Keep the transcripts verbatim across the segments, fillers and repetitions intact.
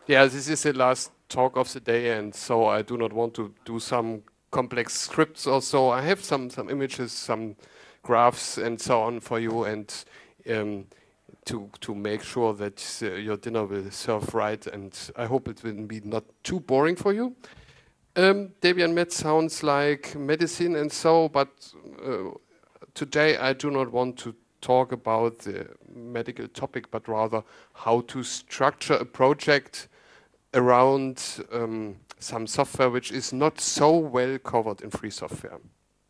Yeah, this is the last talk of the day, and so I do not want to do some complex scripts or so. I have some some images, some graphs, and so on for you, and um, to to make sure that uh, your dinner will serve right. And I hope it will be not too boring for you. Um, Debian Med sounds like medicine and so, but uh, today I do not want to talk about the medical topic, but rather how to structure a project around um, some software which is not so well covered in free software.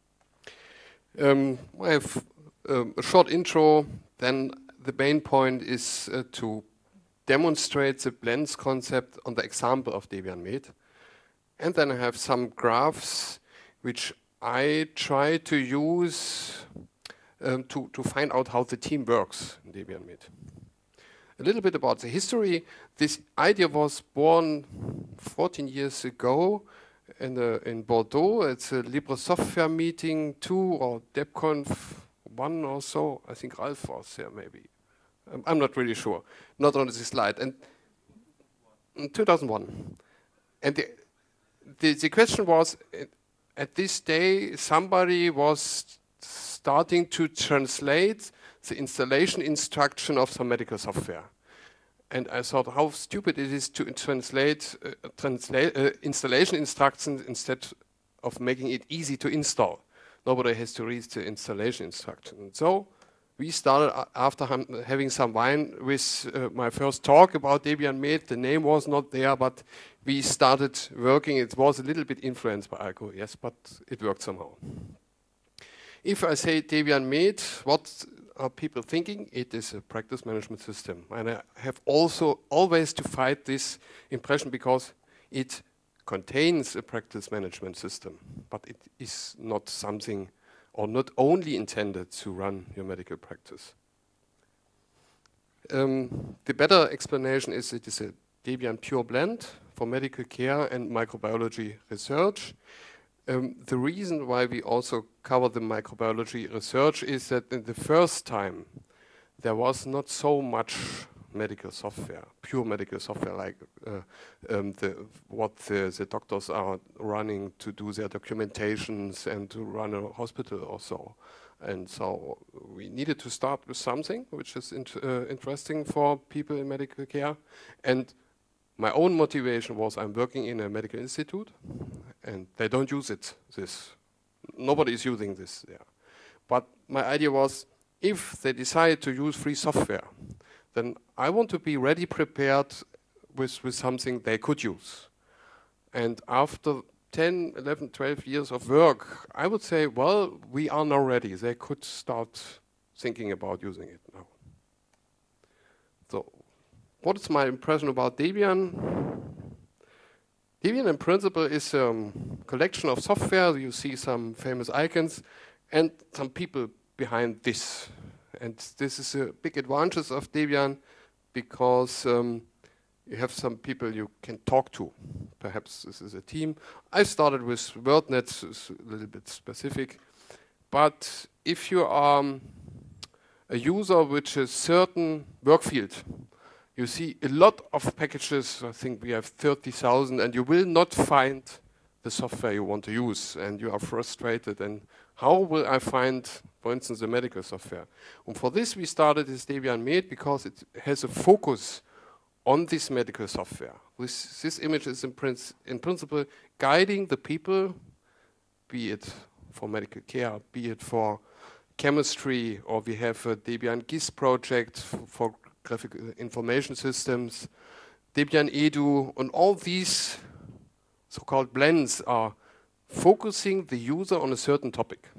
Um, I have um, a short intro, then the main point is uh, to demonstrate the blends concept on the example of Debian Med. And then I have some graphs which I try to use um, to, to find out how the team works in Debian Med. A little bit about the history. This idea was born fourteen years ago in, the, in Bordeaux. It's a Libre Software meeting two or DebConf one or so. I think Ralph was there maybe. Um, I'm not really sure. Not on this slide. And in two thousand one. And the, the, the question was, at this day, somebody was starting to translate the installation instruction of some medical software. And I thought how stupid it is to translate, uh, translate uh, installation instructions instead of making it easy to install. Nobody has to read the installation instruction. And so we started uh, after having some wine with uh, my first talk about Debian Med. The name was not there, but we started working. It was a little bit influenced by Alco, yes, but it worked somehow. If I say Debian Med, what are people thinking? It is a practice management system. And I have also always to fight this impression because it contains a practice management system, but it is not something or not only intended to run your medical practice. Um, the better explanation is it is a Debian pure blend for medical care and microbiology research. Um, the reason why we also cover the microbiology research is that in the first time there was not so much medical software, pure medical software like uh, um, the, what the, the doctors are running to do their documentations and to run a hospital or so. And so we needed to start with something which is int uh, interesting for people in medical care. And my own motivation was I'm working in a medical institute and they don't use it, this. Nobody is using this there. But my idea was if they decide to use free software, then I want to be ready prepared with, with something they could use. And after ten, eleven, twelve years of work, I would say, well, we are now ready. They could start thinking about using it now. So, what is my impression about Debian? Debian in principle is a um, collection of software. You see some famous icons and some people behind this. And this is a big advantage of Debian because um, you have some people you can talk to. Perhaps this is a team. I started with WordNet, it's a little bit specific. But if you are um, a user with a certain work field, you see a lot of packages. I think we have thirty thousand, and you will not find the software you want to use, and you are frustrated. And how will I find, for instance, the medical software? And for this, we started this Debian Med because it has a focus on this medical software. This, this image is in, princ in principle guiding the people, be it for medical care, be it for chemistry, or we have a Debian G I S project for graphical information systems, Debian Edu, and all these so-called blends are focusing the user on a certain topic.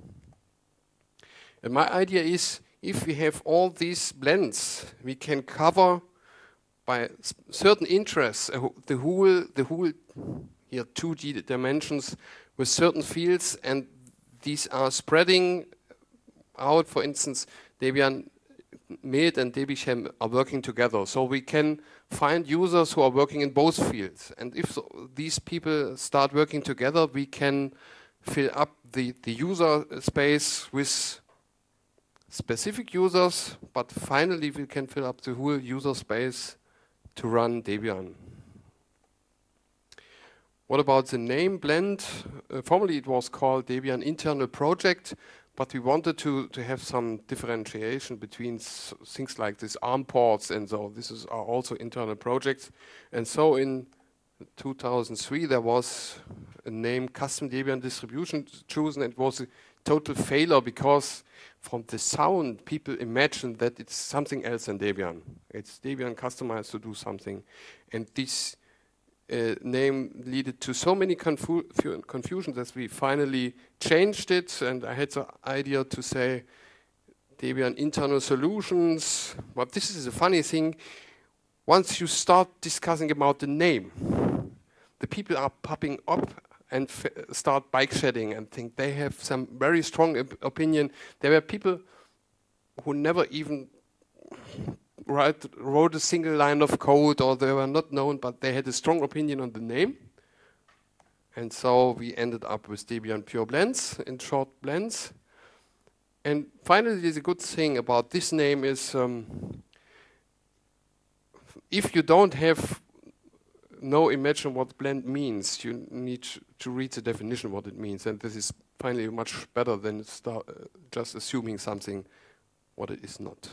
And my idea is, if we have all these blends, we can cover by certain interests uh, the whole, the whole here two D dimensions with certain fields, and these are spreading out. For instance, Debian Med and Debian are working together, so we can find users who are working in both fields. And if so, these people start working together, we can fill up the, the user space with specific users, but finally we can fill up the whole user space to run Debian. What about the name Blend? Uh, formerly it was called Debian Internal Project, but we wanted to, to have some differentiation between s things like this ARM ports and so. This is are also internal projects. And so in two thousand three there was a name Custom Debian Distribution chosen. It was a total failure because from the sound people imagined that it's something else than Debian. It's Debian customized to do something. And this Uh, name led to so many confu confusions that we finally changed it, and I had the idea to say Debian Internal Solutions. But this is a funny thing. Once you start discussing about the name, the people are popping up and f start bike shedding and think they have some very strong op opinion. There were people who never even Write, wrote a single line of code, or they were not known, but they had a strong opinion on the name. And so we ended up with Debian Pure Blends, in short, Blends. And finally, the good thing about this name is um, if you don't have no imagine what blend means, you need to read the definition what it means. And this is finally much better than start, uh, just assuming something what it is not.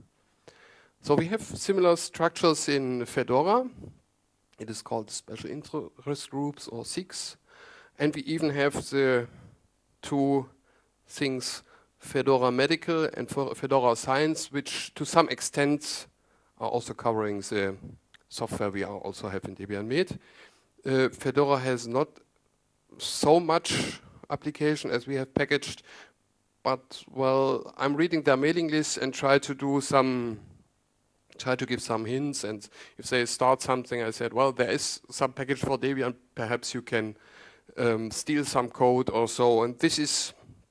So we have similar structures in Fedora. It is called Special Interest Groups, or S I Gs. And we even have the two things, Fedora Medical and Fedora Science, which to some extent are also covering the software we also have in Debian Med. Uh, Fedora has not so much application as we have packaged, but well, I'm reading their mailing list and try to do some try to give some hints, and if they start something, I said, well, there is some package for Debian, perhaps you can um, steal some code or so, and this is,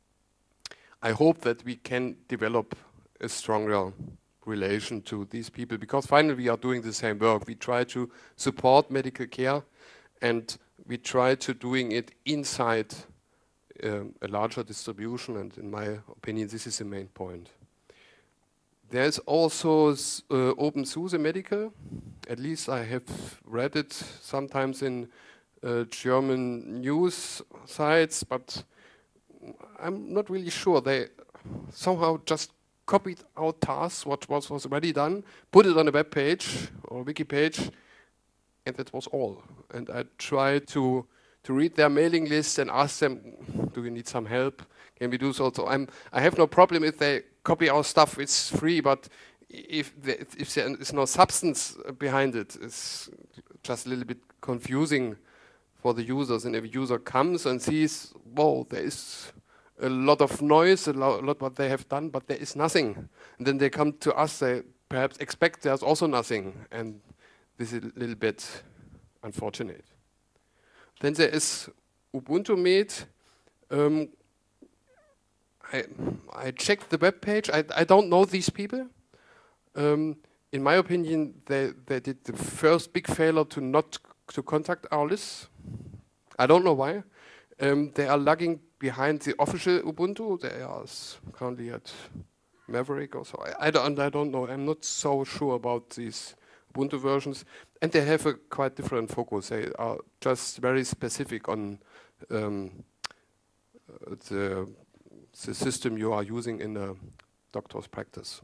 I hope that we can develop a stronger relation to these people, because finally we are doing the same work. We try to support medical care, and we try to doing it inside um, a larger distribution, and in my opinion, this is the main point. There's also uh, OpenSUSE Medical. At least I have read it sometimes in uh, German news sites, but I'm not really sure. They somehow just copied out tasks, what was, was already done, put it on a web page or wiki page, and that was all. And I tried to to read their mailing list and ask them, do you need some help? Can we do so? So I'm, I have no problem if they copy our stuff, it's free, but if, the, if there is no substance behind it, it's just a little bit confusing for the users. And if a user comes and sees, whoa, there is a lot of noise, a lo lot what they have done, but there is nothing. And then they come to us, they perhaps expect there's also nothing. And this is a little bit unfortunate. Then there is Ubuntu Med. Um, I, I checked the web page. I, I don't know these people. Um, in my opinion, they, they did the first big failure to not to contact our list. I don't know why. Um, they are lagging behind the official Ubuntu. They are currently at Maverick or so. I, I, don't, I don't know. I'm not so sure about these Ubuntu versions. And they have a quite different focus. They are just very specific on um, the, the system you are using in a doctor's practice.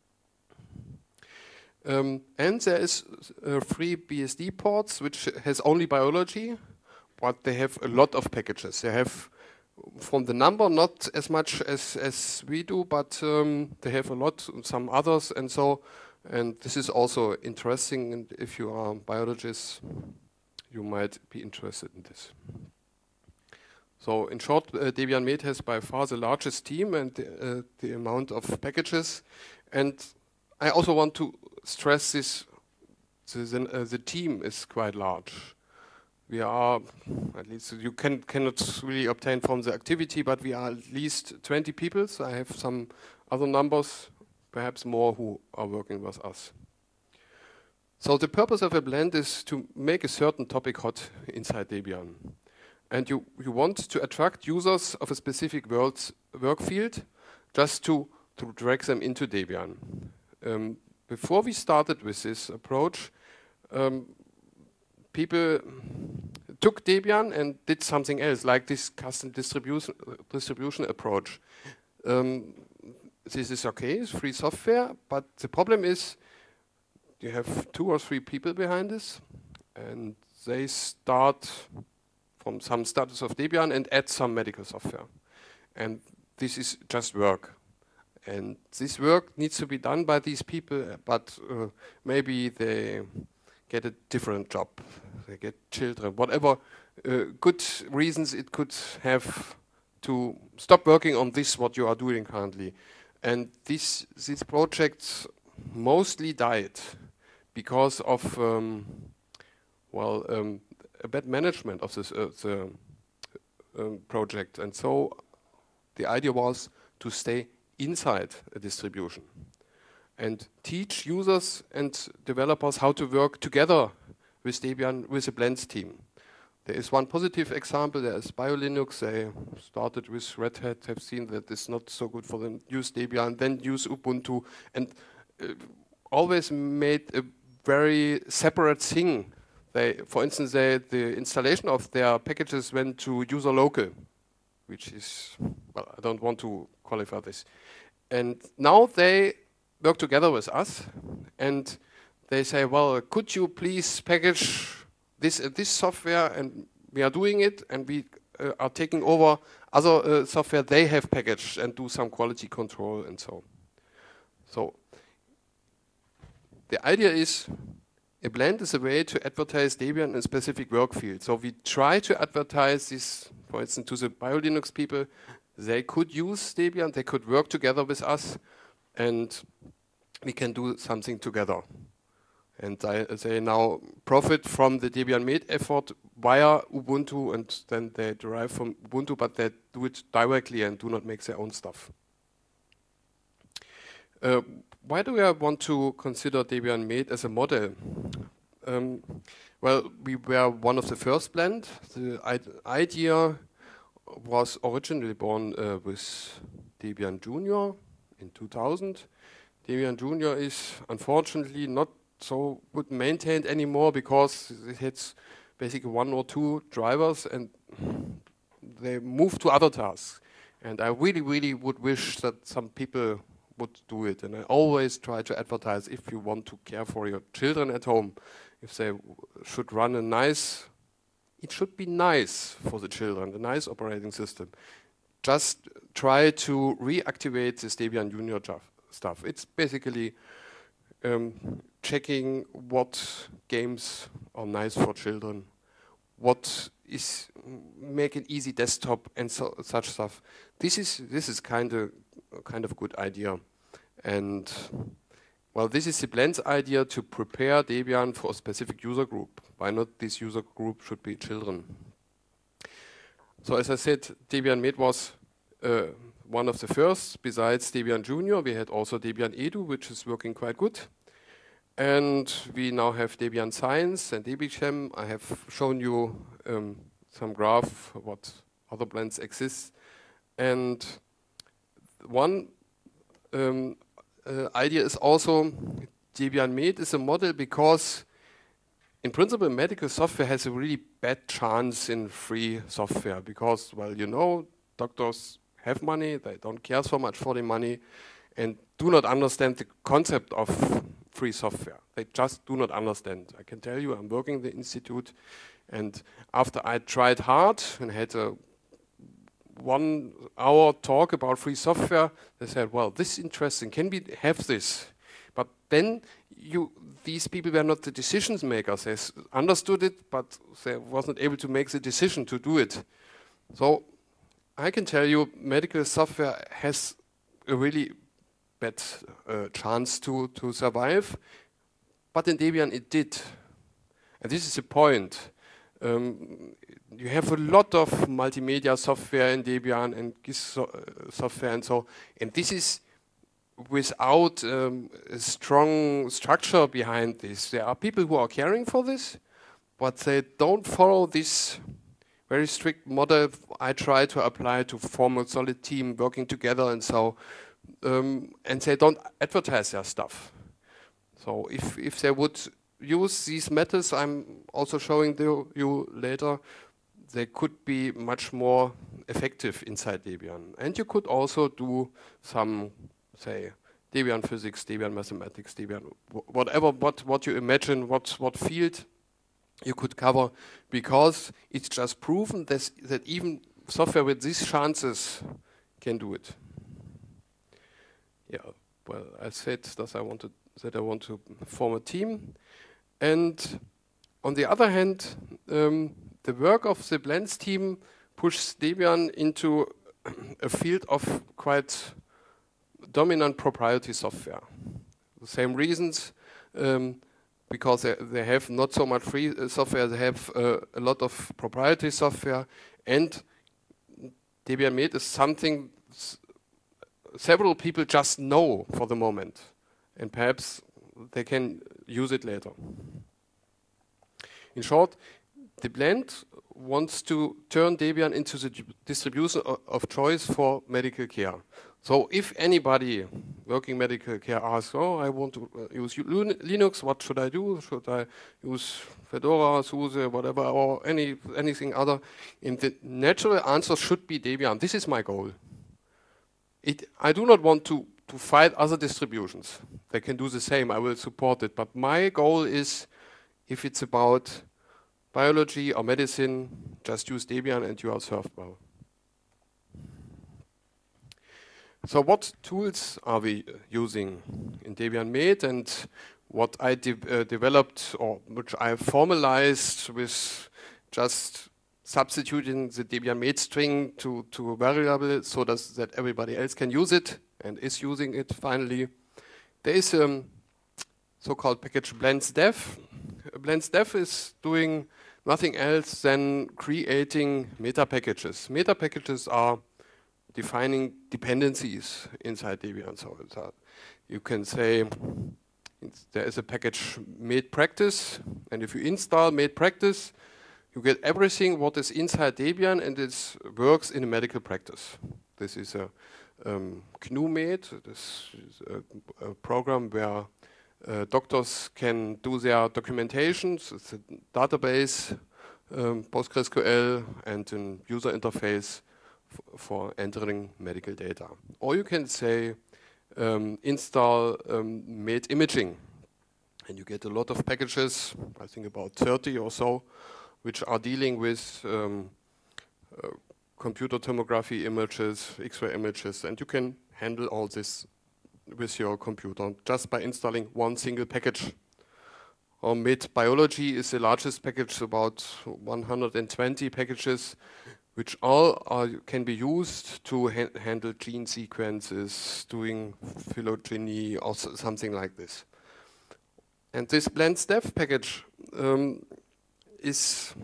Um, and there is uh, free B S D ports, which has only biology, but they have a lot of packages. They have, from the number, not as much as, as we do, but um, they have a lot, some others, and so, and this is also interesting, and if you are a biologist, you might be interested in this. So in short, uh, Debian Med has by far the largest team and the, uh, the amount of packages, and I also want to stress this, the, uh, the team is quite large. We are, at least you can, cannot really obtain from the activity, but we are at least twenty people. So I have some other numbers, perhaps more, who are working with us. So the purpose of a blend is to make a certain topic hot inside Debian. And you, you want to attract users of a specific world's work field just to, to drag them into Debian. Um, before we started with this approach, um, people took Debian and did something else, like this custom distribution distribution approach. Um, this is okay, it's free software, but the problem is you have two or three people behind this, and they start from some status of Debian and add some medical software. And this is just work. And this work needs to be done by these people, but uh, maybe they get a different job, they get children, whatever uh, good reasons it could have to stop working on this, what you are doing currently. And this, these projects mostly died because of, um, well, um, a bad management of this uh, the um, project. And so the idea was to stay inside a distribution and teach users and developers how to work together with Debian, with a Blends team. There is one positive example, there is BioLinux. They started with Red Hat, have seen that it's not so good for them, use Debian, then use Ubuntu, and uh, always made a very separate thing. They, for instance, they, the installation of their packages went to user local, which is, well, I don't want to qualify this. And now they work together with us, and they say, well, could you please package this uh, this software, and we are doing it, and we uh, are taking over other uh, software they have packaged and do some quality control and so on. So the idea is, a blend is a way to advertise Debian in a specific work field. So we try to advertise this, for instance, to the BioLinux people. They could use Debian, they could work together with us, and we can do something together. And I, they now profit from the Debian Med effort via Ubuntu, and then they derive from Ubuntu, but they do it directly and do not make their own stuff. Uh, why do I want to consider Debian Med as a model? Um, well, we were one of the first blend. The idea was originally born uh, with Debian Junior in two thousand. Debian Junior is unfortunately not so good maintained anymore because it has basically one or two drivers and they move to other tasks. And I really, really would wish that some people would do it. And I always try to advertise, if you want to care for your children at home, if they should run a nice, it should be nice for the children, a nice operating system. Just try to reactivate this Debian Junior stuff. It's basically um, checking what games are nice for children, what is make an easy desktop and so, such stuff. This is this is kind of kind of a good idea, and well, this is the Blends idea to prepare Debian for a specific user group. Why not this user group should be children? So as I said, Debian Med was uh, one of the first. Besides Debian Junior, we had also Debian Edu, which is working quite good. And we now have Debian Science and DebiChem. I have shown you um, some graph what other blends exist. And one um, uh, idea is also Debian Med is a model because in principle medical software has a really bad chance in free software because, well, you know, doctors have money, they don't care so much for the money and do not understand the concept of free software. They just do not understand. I can tell you, I'm working in the institute, and after I tried hard and had a one hour talk about free software, they said, well, this is interesting, can we have this? But then you, these people were not the decision makers. They understood it, but they wasn't able to make the decision to do it. So I can tell you, medical software has a really bad uh, chance to, to survive, but in Debian it did. And this is the point. Um, you have a lot of multimedia software in Debian and GIS so, uh, software and so, and this is without um, a strong structure behind this. There are people who are caring for this, but they don't follow this very strict model I try to apply to form a solid team working together and so, um, and they don't advertise their stuff. So if, if they would use these methods I'm also showing you later. They could be much more effective inside Debian. And you could also do some, say, Debian physics, Debian mathematics, Debian whatever, what, what you imagine, what, what field you could cover, because it's just proven that, that even software with these chances can do it. Yeah, well, I said that I wanted that I want to form a team, and on the other hand, um, the work of the Blends team pushes Debian into a field of quite dominant proprietary software. The same reasons, um, because they, they have not so much free uh, software, they have uh, a lot of proprietary software, and Debian Med is something s several people just know for the moment, and perhaps they can use it later. In short, the Blend wants to turn Debian into the distribution of choice for medical care. So if anybody working medical care asks, oh, I want to use Linux, what should I do? Should I use Fedora, SUSE, whatever, or any anything other? And the natural answer should be Debian. This is my goal. It, I do not want to, to fight other distributions. They can do the same, I will support it. But my goal is, if it's about biology or medicine, just use Debian and you are served well. So what tools are we using in Debian Med, and what I de uh, developed, or which I formalized with just substituting the Debian Med string to, to a variable so that, that everybody else can use it and is using it finally. There is a um, so-called package BlendsDev. BlendsDev is doing nothing else than creating meta packages. Meta packages are defining dependencies inside Debian. So it's a, you can say there is a package medpractice, and if you install medpractice, you get everything what is inside Debian, and it works in a medical practice. This is a um, GNU-Med. This is a, a program where uh, doctors can do their documentations. It's a database, um, PostgreSQL, and a user interface for entering medical data. Or you can say um, install um, Med imaging, and you get a lot of packages, I think about thirty or so, which are dealing with um, uh, computer tomography images, X-ray images, and you can handle all this with your computer just by installing one single package. Or Med Biology is the largest package, about one hundred twenty packages, which all are, can be used to ha handle gene sequences, doing phylogeny or so, something like this. And this BlendsDev package um, is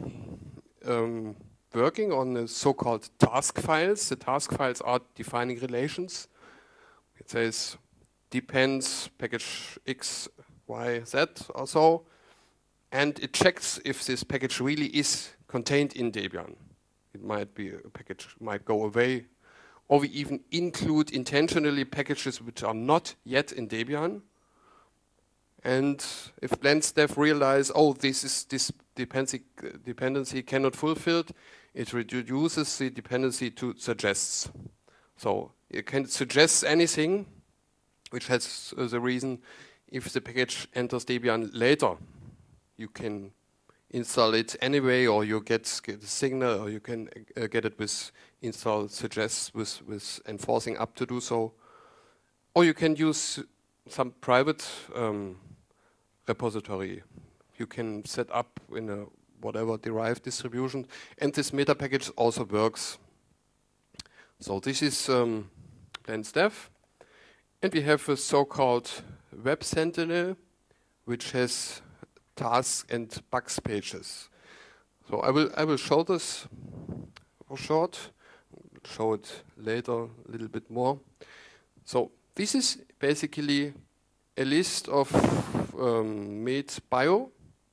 um, working on the so-called task files. The task files are defining relations. It says depends package X, Y, Z or so, and it checks if this package really is contained in Debian. It might be a package might go away, or we even include intentionally packages which are not yet in Debian. And if BlendsDev realize, oh, this is this dependency dependency cannot fulfilled, it reduces the dependency to suggests. So it can suggest anything, which has uh, the reason if the package enters Debian later, you can install it anyway, or you get, get a signal, or you can uh, get it with install suggests with, with enforcing up to do so. Or you can use some private um, repository. You can set up in a whatever derived distribution, and this meta package also works. So this is um, BlendsDev, and we have a so-called Web Sentinel, which has tasks and bugs pages. So I will I will show this for short, show it later a little bit more. So this is basically a list of um, MedBio,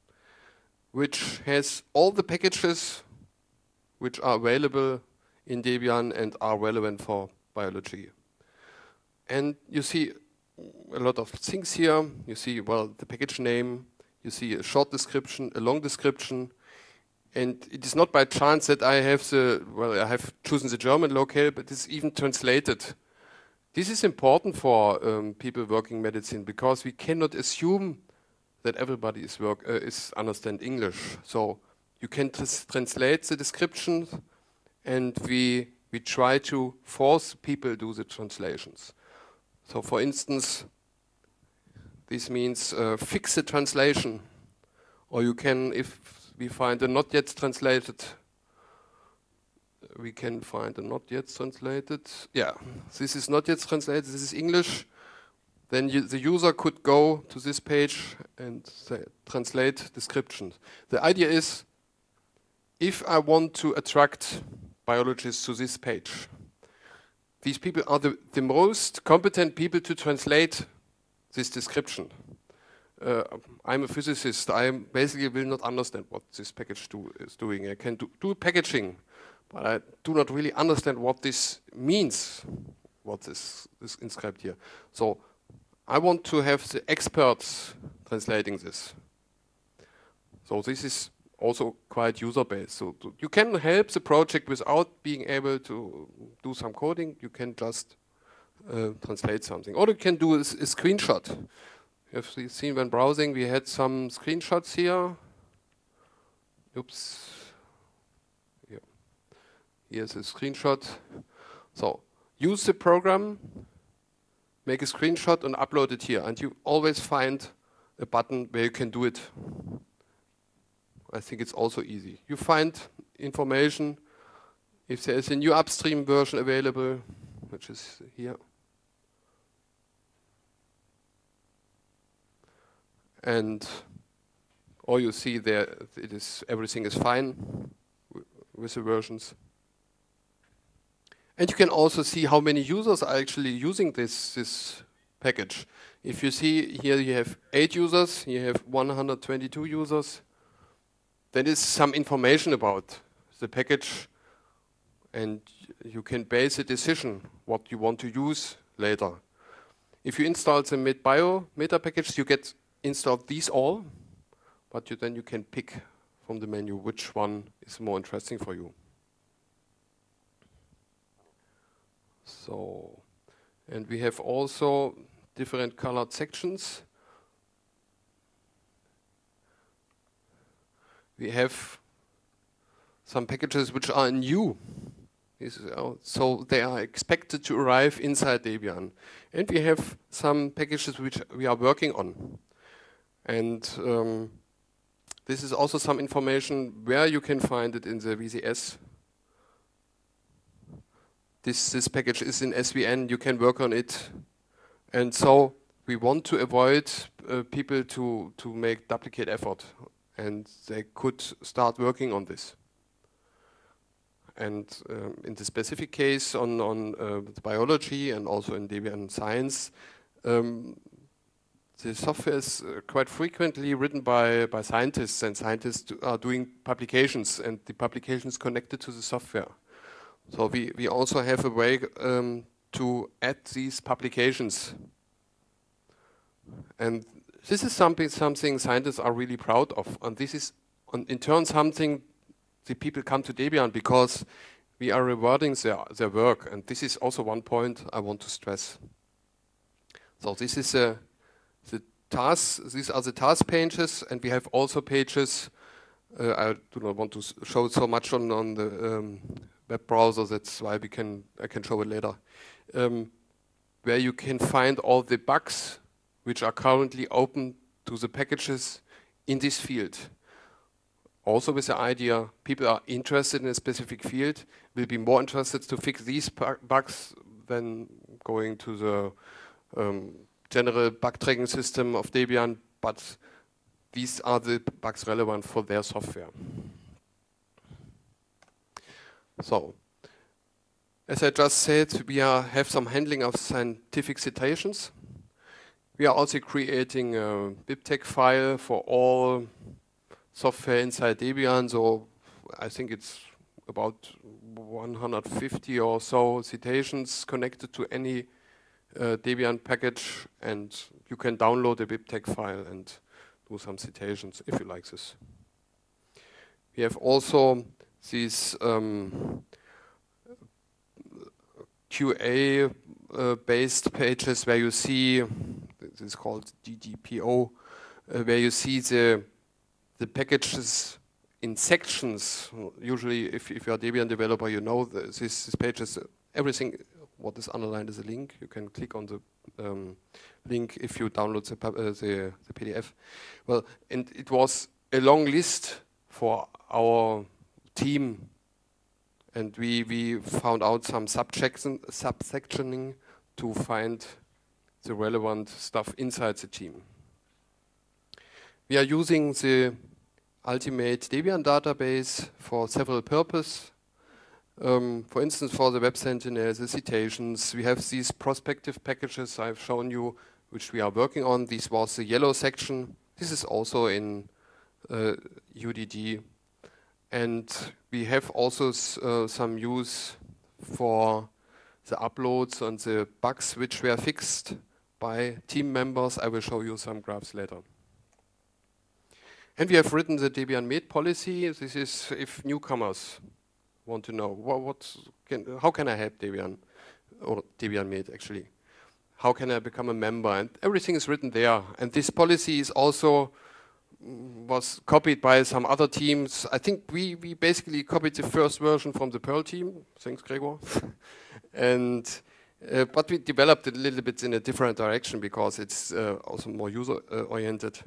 which has all the packages which are available in Debian and are relevant for biology. And you see a lot of things here. You see, well, the package name. You see a short description, a long description, and it is not by chance that I have the, well, I have chosen the German locale, but it's even translated. This is important for um, people working medicine because we cannot assume that everybody is work uh, is understand English. So you can tr- translate the descriptions, and we we try to force people to do the translations. So, for instance, this means uh, fix the translation, or you can, if we find a not yet translated, we can find a not yet translated. Yeah, this is not yet translated. This is English. Then you, the user could go to this page and say, translate descriptions. The idea is, if I want to attract biologists to this page, these people are the, the most competent people to translate this description. Uh, I'm a physicist. I basically will not understand what this package do, is doing. I can do, do packaging, but I do not really understand what this means, what this is inscribed here. So I want to have the experts translating this. So this is also quite user-based. So you can help the project without being able to do some coding. You can just uh, translate something. Or you can do a, a screenshot. You have seen when browsing, we had some screenshots here. Oops. Yeah. Here's a screenshot. So use the program, make a screenshot and upload it here. And you always find a button where you can do it. I think it's also easy. You find information if there is a new upstream version available, which is here. And all you see there, it is everything is fine with the versions. And you can also see how many users are actually using this, this package. If you see here, you have eight users, you have one hundred twenty-two users. That is some information about the package, and you can base a decision what you want to use later. If you install the MedBio meta package, you get installed these all, but you, then you can pick from the menu which one is more interesting for you. So, and we have also different colored sections. We have some packages which are new. This is, uh, so they are expected to arrive inside Debian. And we have some packages which we are working on. And um, this is also some information where you can find it in the V C S. This, this package is in S V N, you can work on it. And so we want to avoid uh, people to, to make duplicate effort. And they could start working on this. And um, in the specific case on, on uh, biology and also in Debian Science, um, the software is uh, quite frequently written by, by scientists, and scientists do, are doing publications, and the publication is connected to the software. So we, we also have a way um, to add these publications. And this is something, something scientists are really proud of, and this is, on, in turn, something the people come to Debian because we are rewarding their, their work, and this is also one point I want to stress. So this is uh, the tasks, these are the task pages, and we have also pages, uh, I do not want to show so much on, on the um, web browser, that's why we can, I can show it later, um, where you can find all the bugs which are currently open to the packages in this field. Also with the idea, people are interested in a specific field, will be more interested to fix these bugs than going to the um, general bug tracking system of Debian, but these are the bugs relevant for their software. So, as I just said, we are, have some handling of scientific citations. We are also creating a BibTeX file for all software inside Debian, so I think it's about one hundred fifty or so citations connected to any uh, Debian package, and you can download a BibTeX file and do some citations if you like this. We have also these um, Q A uh, based pages where you see, this is called D D P O, uh, where you see the the packages in sections. Usually, if, if you're a Debian developer, you know this, this page is uh, everything. What is underlined is a link. You can click on the um, link if you download the, uh, the, the P D F. Well, and it was a long list for our team, and we we found out some subsection subsectioning to find the relevant stuff inside the team. We are using the Ultimate Debian database for several purposes. Um, for instance, for the Web Sentinel, the citations, we have these prospective packages I've shown you, which we are working on. This was the yellow section. This is also in uh, U D D. And we have also uh, some use for the uploads and the bugs which were fixed by team members. I will show you some graphs later. And we have written the Debian Med policy. This is if newcomers want to know what, what can, how can I help Debian, or Debian Med actually. How can I become a member? And everything is written there. And this policy is also was copied by some other teams. I think we, we basically copied the first version from the Perl team. Thanks, Gregor. and uh, but we developed it a little bit in a different direction because it's uh, also more user-oriented.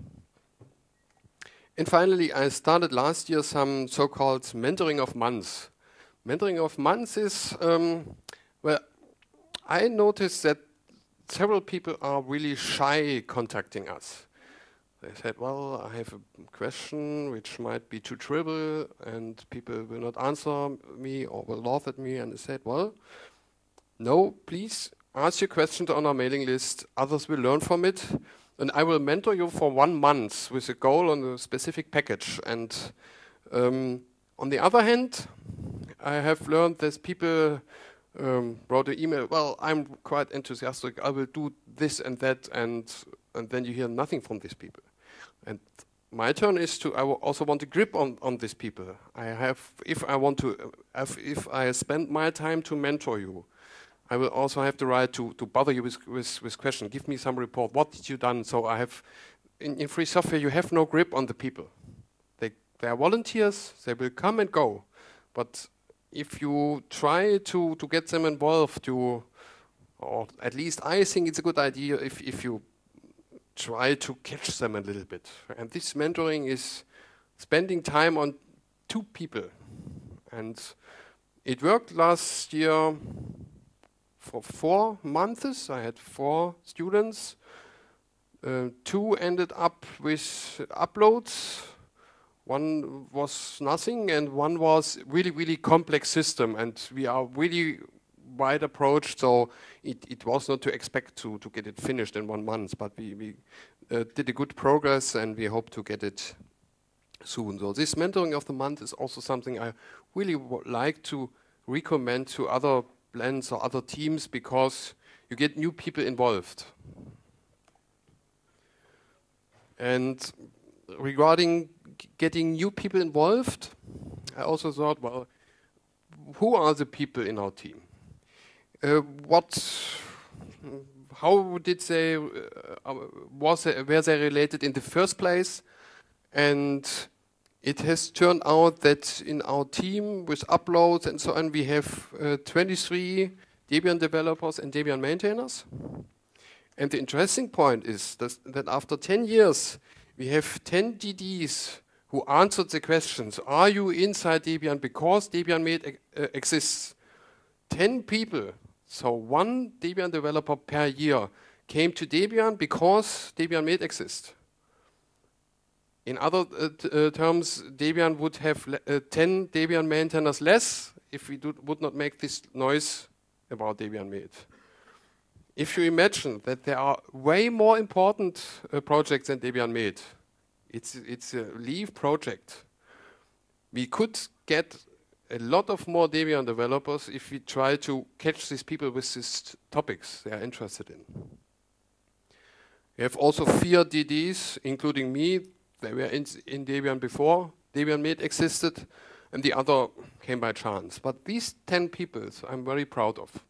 And finally, I started last year some so-called mentoring of months. Mentoring of months is, um, well, I noticed that several people are really shy contacting us. They said, well, I have a question which might be too trivial and people will not answer me or will laugh at me. And I said, well, no, please ask your questions on our mailing list. Others will learn from it. And I will mentor you for one month with a goal on a specific package. And um, on the other hand, I have learned that people um, wrote an email, well, I'm quite enthusiastic, I will do this and that, and, and then you hear nothing from these people. And my turn is to, I also want a grip on, on these people. I have, if I want to, if, if I spend my time to mentor you, I will also have the right to, to bother you with, with, with questions. Give me some report. What did you done? So I have, in, in free software, you have no grip on the people. They, they are volunteers. They will come and go. But if you try to, to get them involved, you, or at least I think it's a good idea if, if you try to catch them a little bit. And this mentoring is spending time on two people. And it worked last year for four months. I had four students. Uh, two ended up with uploads. One was nothing, and one was really, really complex system. And we are really wide approach, so it, it was not to expect to, to get it finished in one month, but we, we uh, did a good progress, and we hope to get it soon. So this mentoring of the month is also something I really would like to recommend to other blends or other teams, because you get new people involved. And regarding getting new people involved, I also thought, well, who are the people in our team? Uh, what, how did they, uh, was they, were they related in the first place? And it has turned out that in our team with uploads and so on, we have uh, twenty-three Debian developers and Debian maintainers. And the interesting point is that, that after ten years, we have ten D Ds who answered the questions, are you inside Debian because Debian Med uh, exists? ten people, so one Debian developer per year, came to Debian because Debian Med exists. In other uh, t uh, terms, Debian would have uh, ten Debian maintainers less if we do, would not make this noise about Debian Med. If you imagine that there are way more important uh, projects than Debian Med, it's, it's a Leaf project. We could get a lot of more Debian developers if we try to catch these people with these topics they are interested in. We have also four D Ds, including me. They were in, in Debian before Debian Mate existed, and the other came by chance. But these ten people I'm very proud of.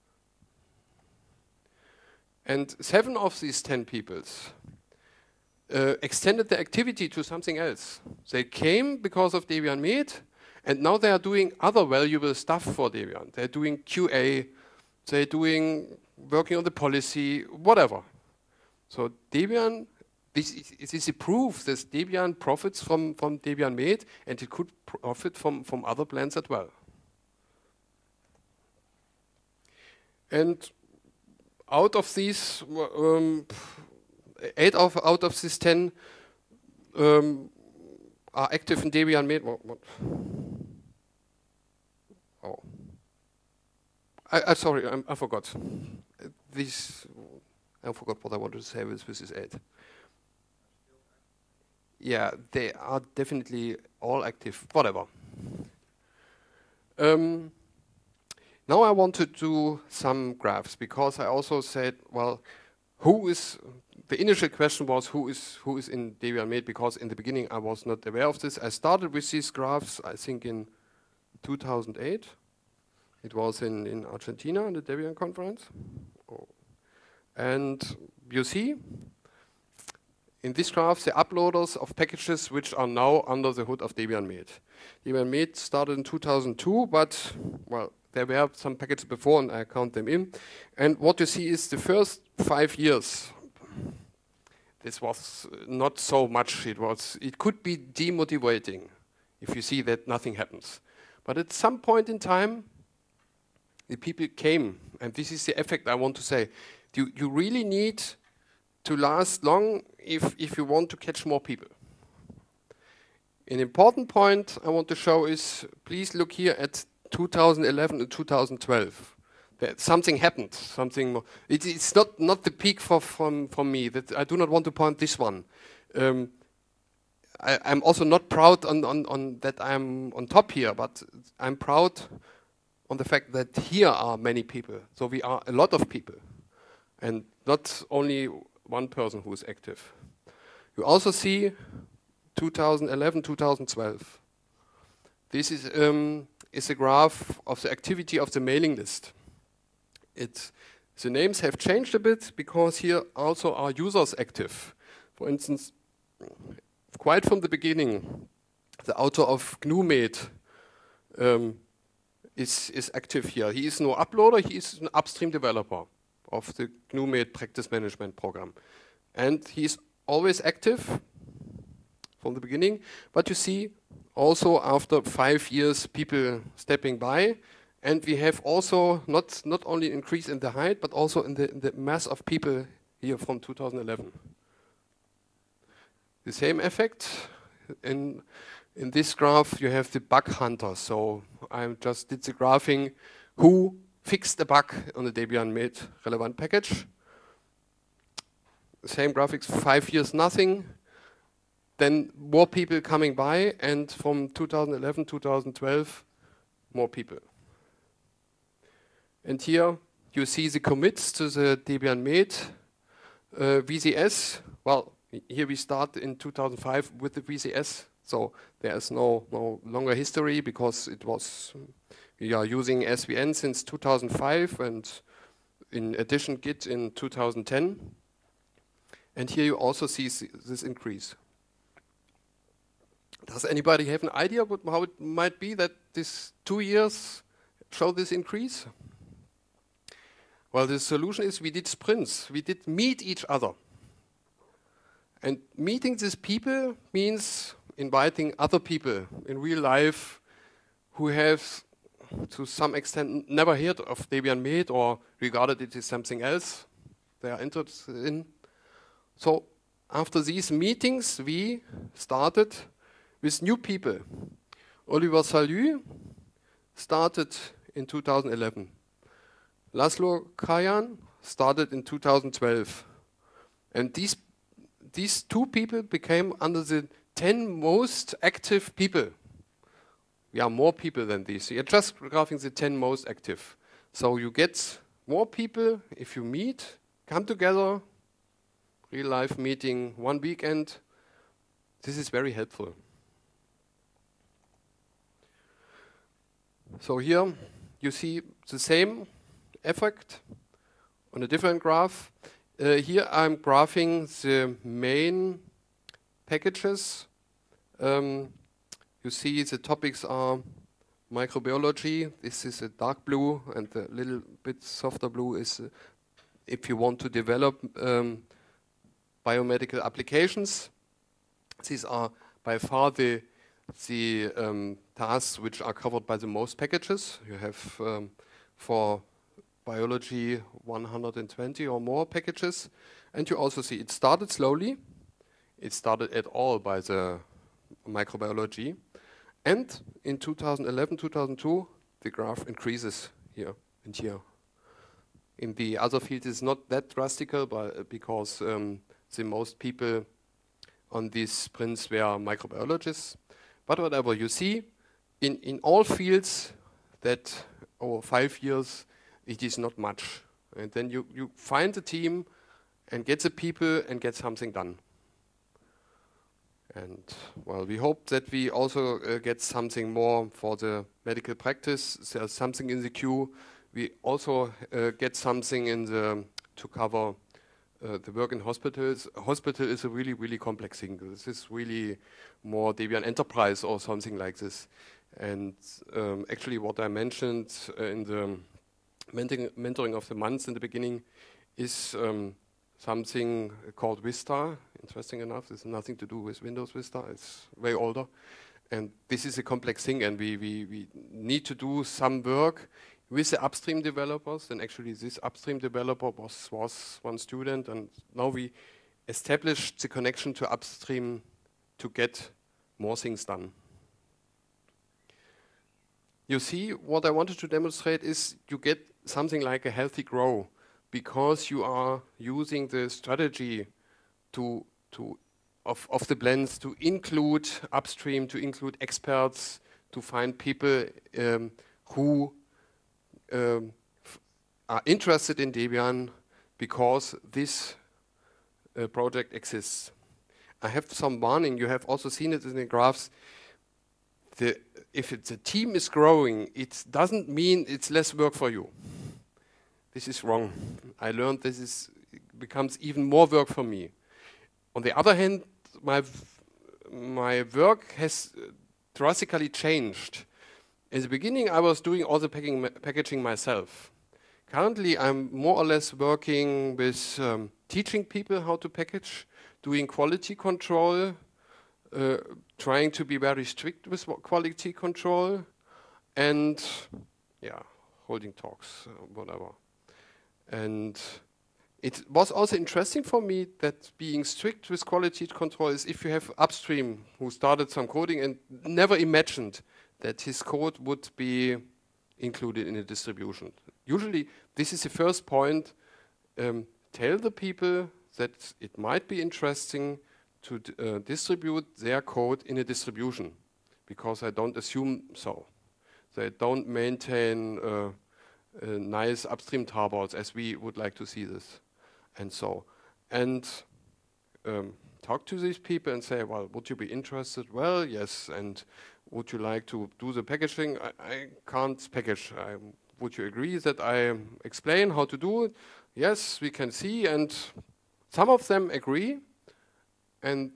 And seven of these ten people uh, extended their activity to something else. They came because of Debian Mate, and now they are doing other valuable stuff for Debian. They're doing Q A, they're doing working on the policy, whatever. So Debian, this is, this is a proof that Debian profits from, from Debian Mate, and it could profit from, from other plans as well. And out of these, um, eight of, out of these ten um, are active in Debian Mate. What, what? Oh, I, I sorry, I, I forgot. These, I forgot what I wanted to say with this is eight. Yeah, they are definitely all active. Whatever. Um, Now I want to do some graphs, because I also said, well, who is, the initial question was who is who is in Debian Mate, because in the beginning I was not aware of this. I started with these graphs, I think in two thousand eight. It was in, in Argentina, in the Debian conference. Oh. And you see, in this graph, the uploaders of packages which are now under the hood of Debian Mate. Debian Mate started in two thousand two, but, well, there were some packages before, and I count them in. And what you see is the first five years. This was not so much. It was. It could be demotivating if you see that nothing happens. But at some point in time, the people came, and this is the effect I want to say. You, you really need to last long if, if you want to catch more people. An important point I want to show is, please look here at two thousand eleven and two thousand twelve. That something happened. Something. More. It, it's not not the peak for from from me. That I do not want to point this one. Um, I, I'm also not proud on, on on that I'm on top here, but I'm proud on the fact that here are many people. So we are a lot of people, and not only one person who is active. You also see two thousand eleven, two thousand twelve. This is. Um, is a graph of the activity of the mailing list. It, the names have changed a bit because here also are users active. For instance, quite from the beginning, the author of G N U Mate um, is, is active here. He is no uploader, he is an upstream developer of the G N U Mate practice management program. And he is always active from the beginning, but you see also after five years people stepping by, and we have also not not only increase in the height but also in the, in the mass of people here from two thousand eleven. The same effect in in this graph. You have the bug hunter. So I just did the graphing who fixed a bug on the Debian Mate relevant package. Same graphics, five years nothing. Then more people coming by, and from two thousand eleven, two thousand twelve, more people. And here you see the commits to the Debian Mate uh, V C S. Well, here we start in two thousand five with the V C S, so there is no, no longer history because it was, we are using S V N since two thousand five, and in addition Git in two thousand ten. And here you also see this increase. Does anybody have an idea what, how it might be that this two years show this increase? Well, the solution is we did sprints. We did meet each other. And meeting these people means inviting other people in real life who have, to some extent, never heard of Debian Mate or regarded it as something else they are interested in. So after these meetings, we started with new people. Oliver Salu started in two thousand eleven. Laszlo Krajan started in two thousand twelve. And these, these two people became under the ten most active people. We are more people than these. You're just graphing the ten most active. So you get more people if you meet, come together, real-life meeting one weekend. This is very helpful. So here you see the same effect on a different graph. Uh, here I'm graphing the main packages. Um, you see the topics are microbiology. This is a dark blue, and the little bit softer blue is uh, if you want to develop um, biomedical applications. These are by far the, the um, tasks which are covered by the most packages. You have um, for biology one hundred twenty or more packages. And you also see it started slowly. It started at all by the microbiology. And in two thousand eleven, two thousand two, the graph increases here and here. In the other fields, it's not that drastic, but because um, the most people on these sprints were microbiologists. But whatever you see, in, in all fields that over five years, it is not much. And then you, you find the team and get the people and get something done. And well, we hope that we also uh, get something more for the medical practice. There's something in the queue. We also uh, get something in the to cover uh, the work in hospitals. Hospital is a really, really complex thing. This is really more Debian Enterprise or something like this. And um, actually, what I mentioned uh, in the mentoring, mentoring of the months in the beginning is um, something called Vista. Interesting enough, this has nothing to do with Windows Vista. It's way older. And this is a complex thing, and we, we, we need to do some work with the upstream developers. And actually, this upstream developer was, was one student, and now we established the connection to upstream to get more things done. You see, what I wanted to demonstrate is you get something like a healthy grow, because you are using the strategy to, to of, of the blends to include upstream, to include experts, to find people um, who um, are interested in Debian because this uh, project exists. I have some warning. You have also seen it in the graphs. The, if it's a team is growing, it doesn't mean it's less work for you. This is wrong. I learned this is becomes even more work for me. On the other hand, my my work has drastically changed. In the beginning, I was doing all the packing, packaging myself. Currently, I'm more or less working with um, teaching people how to package, doing quality control, uh, trying to be very strict with quality control, and yeah, holding talks, uh, whatever. And it was also interesting for me that being strict with quality control is if you have upstream who started some coding and never imagined that his code would be included in a distribution. Usually, this is the first point. Um, tell the people that it might be interesting to uh, distribute their code in a distribution, because I don't assume so. They don't maintain uh, uh, nice upstream tarballs as we would like to see this. And so, and um, talk to these people and say, well, would you be interested? Well, yes. And would you like to do the packaging? I, I can't package. I, would you agree that I explain how to do it? Yes, we can see. And some of them agree. And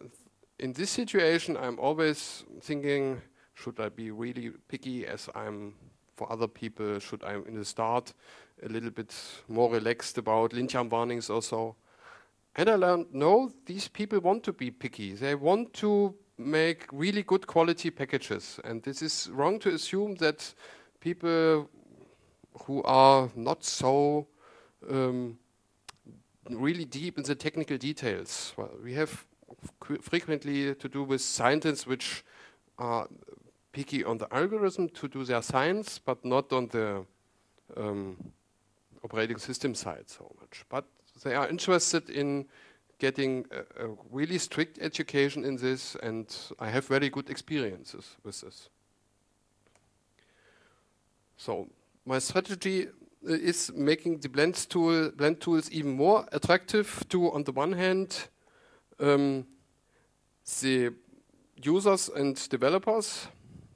in this situation, I'm always thinking, should I be really picky as I'm for other people? Should I, in the start, a little bit more relaxed about Lintian warnings or so? And I learned, no, these people want to be picky. They want to make really good quality packages. And this is wrong to assume that people who are not so um, really deep in the technical details. Well, we have frequently to do with scientists which are picky on the algorithm to do their science, but not on the um, operating system side so much. But they are interested in getting a, a really strict education in this, and I have very good experiences with this. So my strategy uh, is making the blend tool, blend tools even more attractive to, on the one hand, um, the users and developers,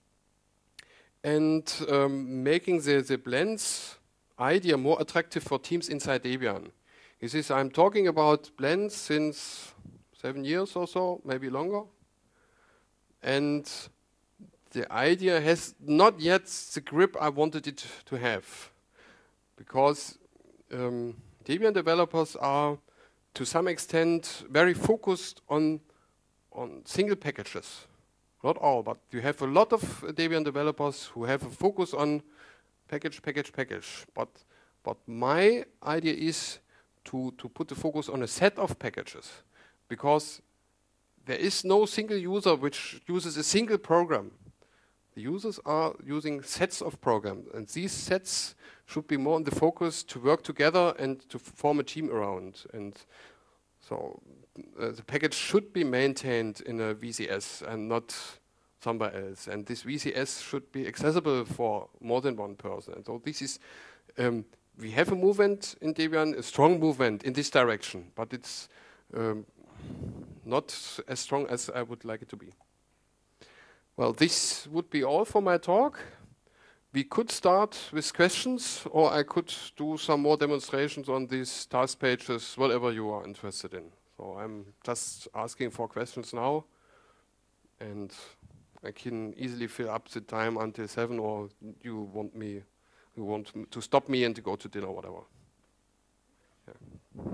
and um, making the, the blends idea more attractive for teams inside Debian. This is, I'm talking about blends since seven years or so, maybe longer. And the idea has not yet the grip I wanted it to have. Because um, Debian developers are, to some extent, very focused on, on single packages. Not all, but you have a lot of Debian developers who have a focus on package, package, package. But, but my idea is to, to put the focus on a set of packages. Because there is no single user which uses a single program. The users are using sets of programs, and these sets should be more in the focus to work together and to form a team around. And so uh, the package should be maintained in a V C S and not somewhere else. And this V C S should be accessible for more than one person. And so this is, um, we have a movement in Debian, a strong movement in this direction, but it's um, not as strong as I would like it to be. Well, this would be all for my talk. We could start with questions, or I could do some more demonstrations on these task pages, whatever you are interested in. So I'm just asking for questions now, and I can easily fill up the time until seven, or you want me, you want to stop me and to go to dinner, or whatever. Yeah.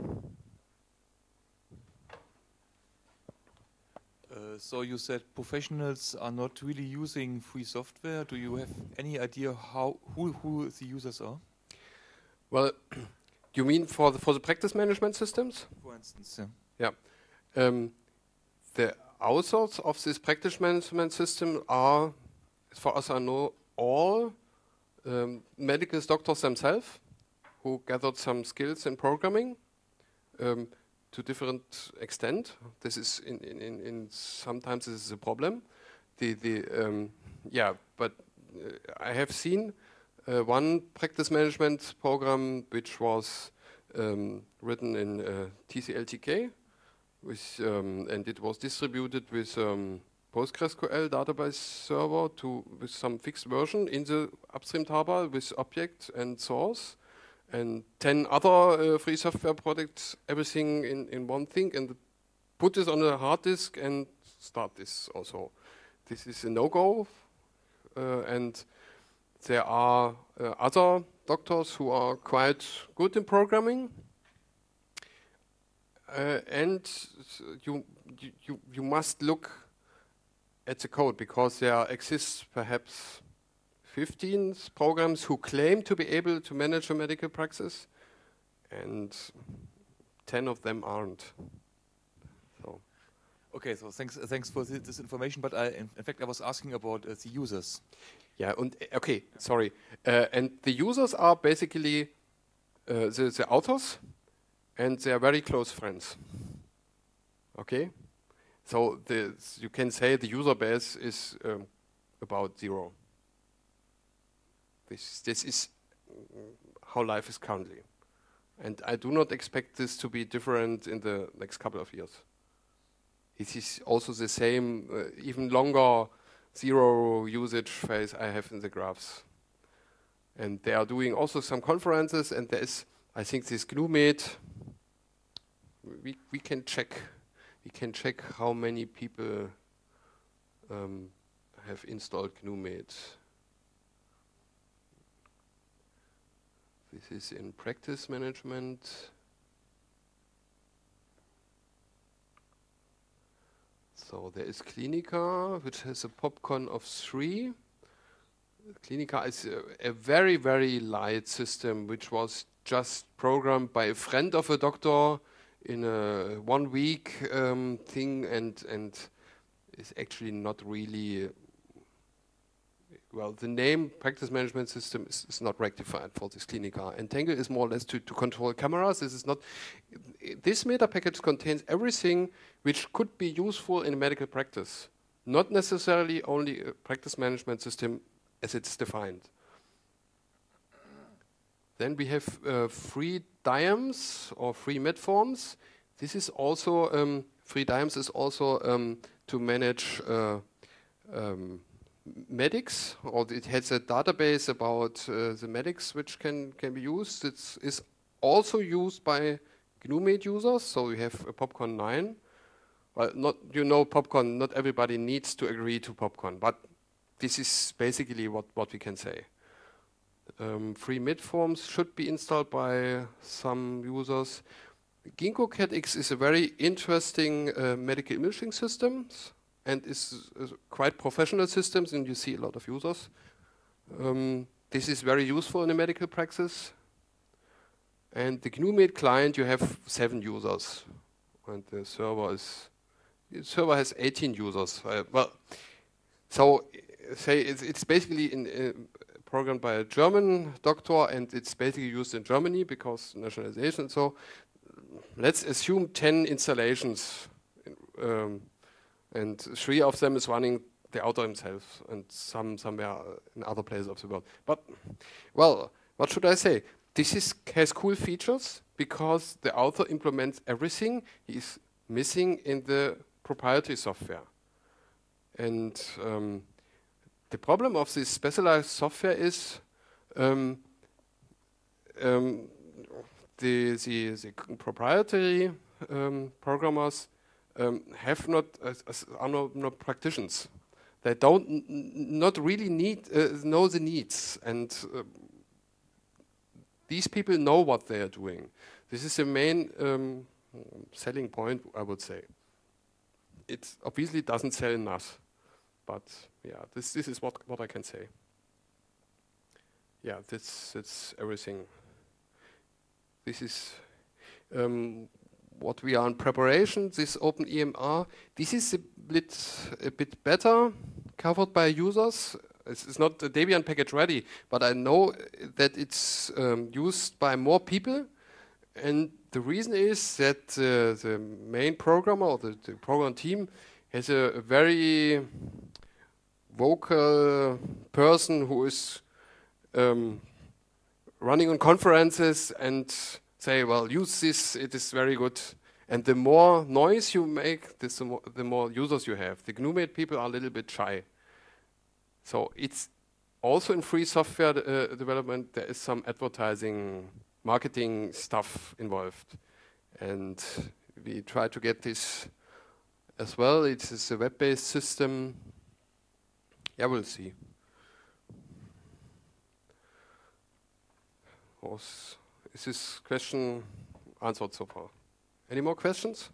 Uh, so you said professionals are not really using free software. Do you have any idea how who who the users are? Well, you mean for the for the practice management systems? For instance, yeah. Yeah. Um, the authors of this practice management system are, as far as I know, all um, medical doctors themselves who gathered some skills in programming. Um, to different extent. This is in, in, in, in sometimes this is a problem. The, the, um, yeah, but uh, I have seen uh, one practice management program which was um, written in uh, T C L T K, with, um, and it was distributed with um, PostgreSQL database server to with some fixed version in the upstream tarball with object and source. And ten other uh, free software products, everything in, in one thing, and put this on a hard disk and start this also. This is a no-go, uh, and there are uh, other doctors who are quite good in programming, uh, and you, you, you must look at the code, because there exists perhaps fifteen programs who claim to be able to manage a medical practice, and ten of them aren't. So. Okay, so thanks, uh, thanks for th this information. But I, in, in fact, I was asking about uh, the users. Yeah, and okay, sorry. Uh, and the users are basically uh, the, the authors, and they are very close friends. Okay, so the, you can say the user base is um, about zero. This, this is how life is currently. And I do not expect this to be different in the next couple of years. It is also the same, uh, even longer zero usage phase I have in the graphs. And they are doing also some conferences, and there is, I think this GNUMate, we, we can check, we can check how many people um, have installed GNUMate. This is in practice management. So there is Clinica, which has a popcorn of three. Clinica is a, a very, very light system, which was just programmed by a friend of a doctor in a one week um, thing, and, and is actually not really well, the name practice management system is, is not rectified for this Clinica. And Tangle is more or less to, to control cameras. This is not. This meta package contains everything which could be useful in medical practice, not necessarily only a practice management system as it's defined. Then we have uh, free diems or free metforms. This is also um, free diems is also um, to manage uh, um, medics, or it has a database about uh, the medics which can can be used. It is also used by GNUMate users. So you have a Popcorn nine. Well, not you know Popcorn. Not everybody needs to agree to Popcorn, but this is basically what what we can say. Um, free metforms should be installed by some users. Ginkgo Cat X is a very interesting uh, medical imaging system and is, is quite professional systems, and you see a lot of users. Um, this is very useful in a medical practice. And the GNUMate client, you have seven users, and the server is the server has eighteen users. Uh, well, so say it's, it's basically in. Uh, programmed by a German doctor, and it's basically used in Germany because nationalization. So let's assume ten installations, um, and three of them is running the author himself, and some somewhere in other places of the world. But, well, what should I say? This is, has cool features because the author implements everything he's missing in the proprietary software. And um, the problem of this specialized software is um, um, the, the, the proprietary um, programmers um, have not uh, are not, not practitioners. They don't n not really need uh, know the needs, and uh, these people know what they are doing. This is the main um, selling point, I would say. It obviously doesn't sell enough. But yeah, this this is what what I can say. Yeah, this it's everything. This is um, what we are in preparation. This OpenEMR. This is a bit a bit better covered by users. It's, it's not a Debian package ready, but I know that it's um, used by more people. And the reason is that uh, the main programmer or the, the program team has a, a very vocal person who is um, running on conferences and say, well, use this, it is very good. And the more noise you make, this, the, more, the more users you have. The GNUMate people are a little bit shy. So it's also in free software uh, development, there is some advertising, marketing stuff involved. And we try to get this as well. It is a web-based system. Yeah, we'll see. Was, is this question answered so far? Any more questions?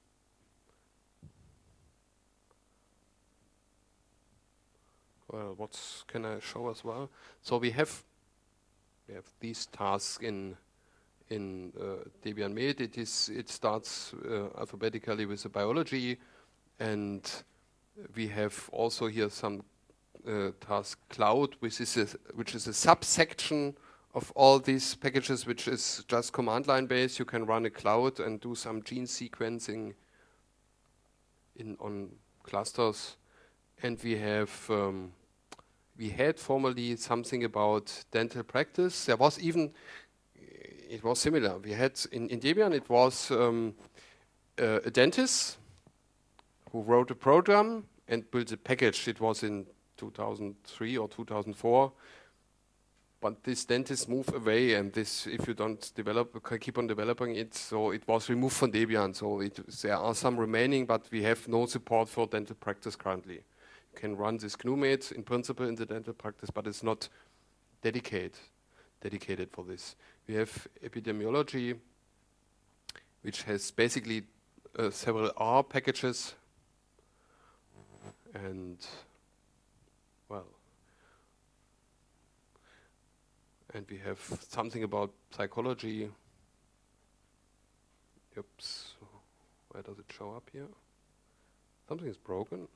Well, what can I show as well? So we have we have these tasks in in uh, Debian Med. It is it starts uh, alphabetically with the biology, and we have also here some uh, task cloud, which is a, which is a subsection of all these packages, which is just command line based. You can run a cloud and do some gene sequencing in on clusters, and we have um, we had formerly something about dental practice. There was even it was similar. We had in, in Debian it was um, uh, a dentist who wrote a program and built a package. It was in two thousand three or two thousand four. But this dentist moved away, and this, if you don't develop, keep on developing it, so it was removed from Debian. So it, there are some remaining, but we have no support for dental practice currently. You can run this GNUMate in principle in the dental practice, but it's not dedicated, dedicated for this. We have epidemiology, which has basically uh, several R packages, and well. And we have something about psychology. Oops, where does it show up here? Something is broken.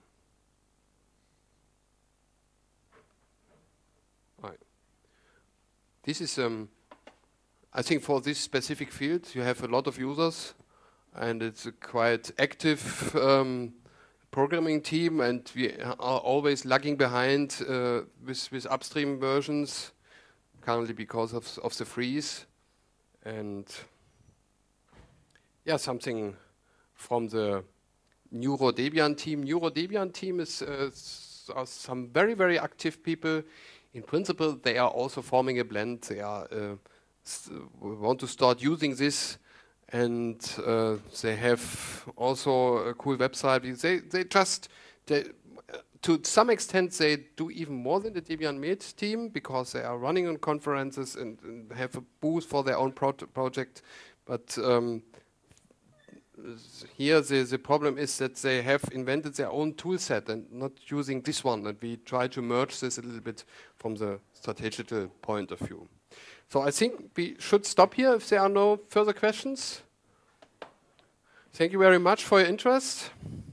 Right. This is, um, I think for this specific field, you have a lot of users, and it's a quite active um, programming team, and we are always lagging behind uh, with, with upstream versions. currently because of, of the freeze. And yeah, something from the NeuroDebian team. NeuroDebian team is uh, are some very, very active people. In principle, they are also forming a blend. They are uh, want to start using this, and uh, they have also a cool website. They they just they, to some extent they do even more than the Debian-Med team, because they are running on conferences and, and have a booth for their own pro project. But um, here the, the problem is that they have invented their own tool set and not using this one, and we try to merge this a little bit from the strategical point of view. So I think we should stop here if there are no further questions. Thank you very much for your interest.